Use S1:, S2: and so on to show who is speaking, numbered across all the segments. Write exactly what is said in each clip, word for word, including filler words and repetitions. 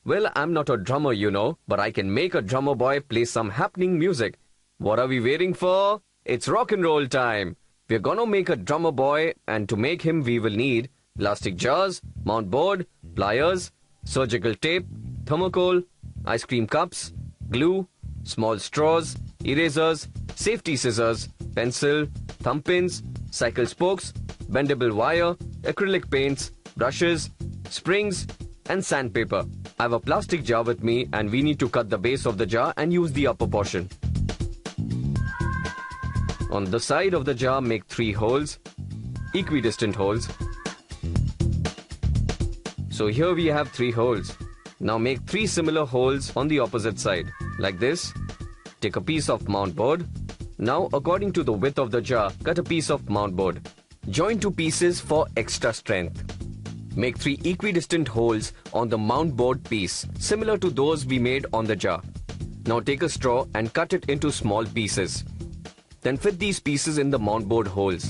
S1: Well, I'm not a drummer, you know, but I can make a drummer boy play some happening music. What are we waiting for? It's rock and roll time. We're gonna make a drummer boy, and to make him we will need plastic jars, mount board, pliers, surgical tape, thermocol, ice cream cups, glue, small straws, erasers, safety scissors, pencil, thumb pins, cycle spokes, bendable wire, acrylic paints, brushes, springs, and sandpaper. I have a plastic jar with me, and we need to cut the base of the jar and use the upper portion. On the side of the jar, make three holes, equidistant holes. So here we have three holes. Now make three similar holes on the opposite side, like this. Take a piece of mount board. Now, according to the width of the jar, cut a piece of mount board. Join two pieces for extra strength. Make three equidistant holes on the mount board piece, similar to those we made on the jar. Now take a straw and cut it into small pieces. Then fit these pieces in the mount board holes.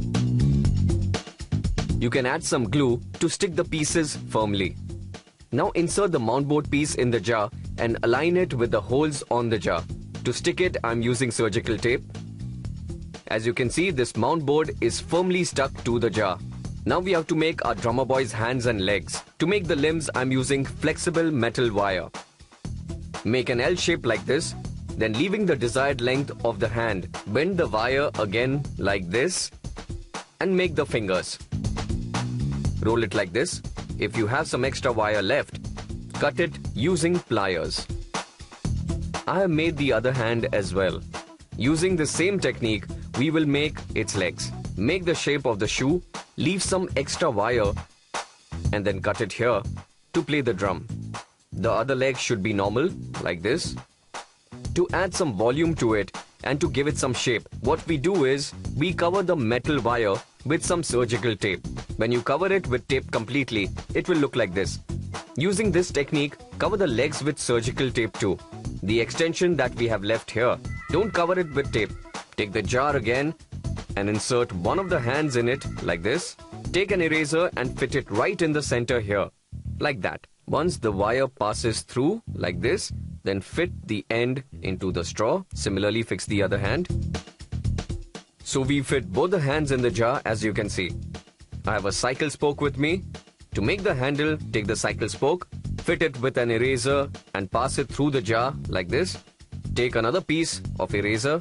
S1: You can add some glue to stick the pieces firmly. Now insert the mount board piece in the jar and align it with the holes on the jar. To stick it, I'm using surgical tape. As you can see, this mount board is firmly stuck to the jar. Now we have to make our drummer boy's hands and legs. To make the limbs, I'm using flexible metal wire. Make an L shape like this, then leaving the desired length of the hand. Bend the wire again like this and make the fingers. Roll it like this. If you have some extra wire left, cut it using pliers. I have made the other hand as well. Using the same technique, we will make its legs. Make the shape of the shoe, leave some extra wire, and then cut it here to play the drum. The other leg should be normal, like this. To add some volume to it and to give it some shape, what we do is, we cover the metal wire with some surgical tape. When you cover it with tape completely, it will look like this. Using this technique, cover the legs with surgical tape too. The extension that we have left here, don't cover it with tape. Take the jar again and insert one of the hands in it like this. Take an eraser and fit it right in the center here, like that. Once the wire passes through like this, then fit the end into the straw. Similarly, fix the other hand. So we fit both the hands in the jar, as you can see. I have a cycle spoke with me. To make the handle, take the cycle spoke, fit it with an eraser and pass it through the jar like this. Take another piece of eraser.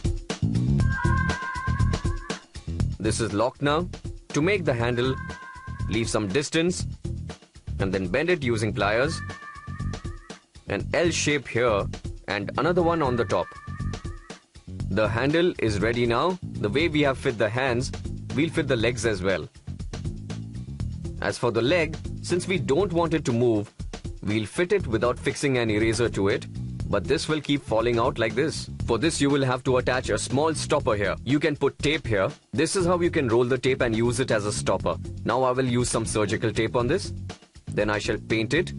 S1: This is locked now. To make the handle, leave some distance and then bend it using pliers. An L shape here and another one on the top. The handle is ready now. The way we have fit the hands, we'll fit the legs as well. As for the leg, since we don't want it to move, we'll fit it without fixing an eraser to it, but this will keep falling out like this. For this, you will have to attach a small stopper here. You can put tape here. This is how you can roll the tape and use it as a stopper. Now I will use some surgical tape on this. Then I shall paint it.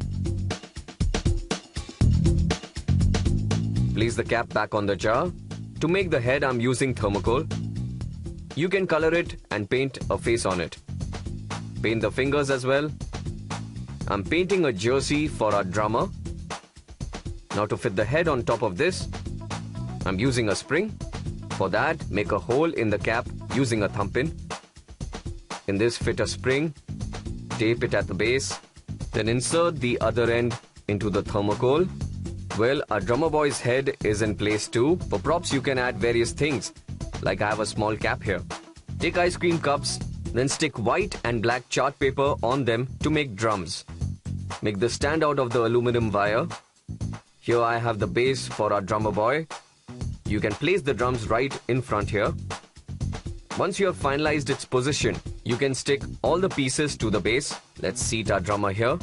S1: Place the cap back on the jar. To make the head, I'm using thermocol. You can color it and paint a face on it. Paint the fingers as well. I'm painting a jersey for our drummer. Now to fit the head on top of this, I'm using a spring. For that, make a hole in the cap using a thumb pin. In this, fit a spring, tape it at the base, then insert the other end into the thermocol. Well, our drummer boy's head is in place too. For props, you can add various things, like I have a small cap here. Take ice cream cups, then stick white and black chart paper on them to make drums. Make the stand out of the aluminum wire. Here I have the base for our drummer boy. You can place the drums right in front here. Once you have finalized its position, you can stick all the pieces to the base. Let's seat our drummer here.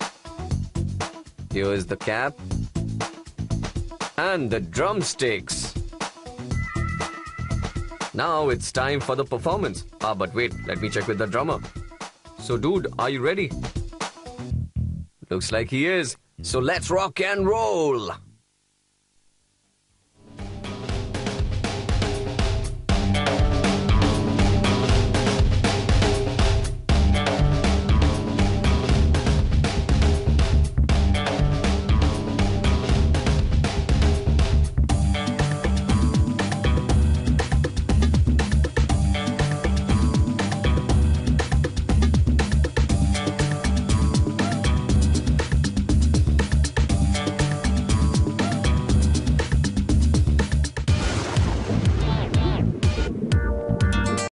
S1: Here is the cap. And the drumsticks. Now it's time for the performance. Ah, but wait, let me check with the drummer. So dude, are you ready? Looks like he is. So let's rock and roll.